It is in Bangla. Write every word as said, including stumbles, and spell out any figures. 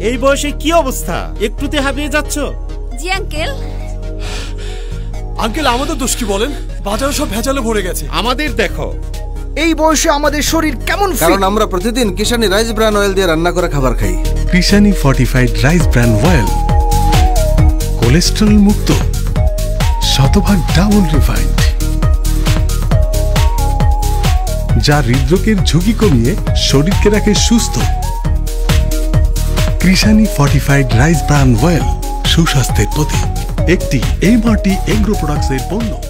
এই বয়সে কি অবস্থা? একটুতে হাঁপিয়ে যাচ্ছ? জি আঙ্কেল। আঙ্কেল আমাদের দোষ কি বলেন? বাজারে সব ভেজালে ভরে গেছে। আমাদের দেখো, এই বয়সে আমাদের শরীর কেমন? কারণ আমরা প্রতিদিন কিষানি রাইস ব্রান অয়েল দিয়ে রান্না করা খাবার খাই। Kishani fortified rice bran oil, cholesterol মুক্ত, শতভাগ ডাবল রিফাইন্ড, যা হৃদরোগের ঝুঁকি কমিয়ে শরীরকে রাখে সুস্থ। Kishani fortified rice bran oil, সুস্বাস্থ্যের প্রতীক। একটি এমআরটি এগ্রো প্রোডাক্টসের পণ্য।